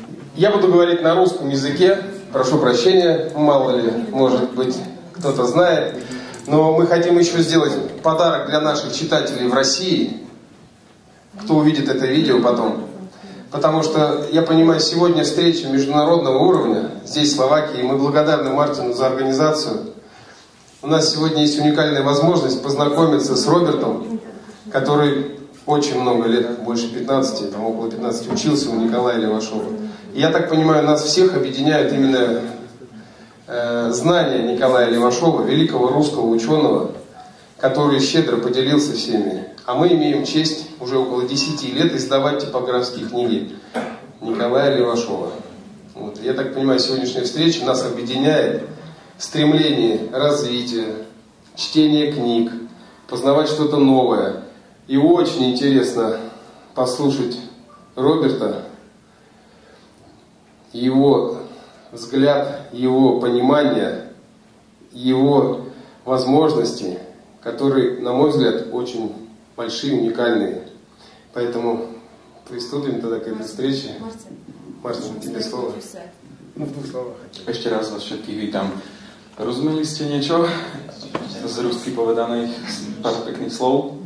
Я буду говорить на русском языке, прошу прощения, мало ли, может быть, кто-то знает. Но мы хотим еще сделать подарок для наших читателей в России, кто увидит это видео потом. Потому что, я понимаю, сегодня встреча международного уровня, здесь, в Словакии, мы благодарны Мартину за организацию. У нас сегодня есть уникальная возможность познакомиться с Робертом, который очень много лет, больше 15, там около 15, учился у Николая Левашова. И я так понимаю, нас всех объединяют именно знания Николая Левашова, великого русского ученого, который щедро поделился всеми. А мы имеем честь уже около 10 лет издавать типографские книги Николая Левашова. Вот. Я так понимаю, сегодняшняя встреча нас объединяет в стремлении развития, чтения книг, познавать что-то новое. И очень интересно послушать Роберта, его взгляд, его понимание, его возможности, которые, на мой взгляд, очень большие, уникальные. Поэтому приступим тогда к этой встрече. Мартин, тебе слово. Ну, в 2 словах. Ešte raz vás všetkých vítam. Rozumeli ste niečo z rusky povedaných pár pekných slov?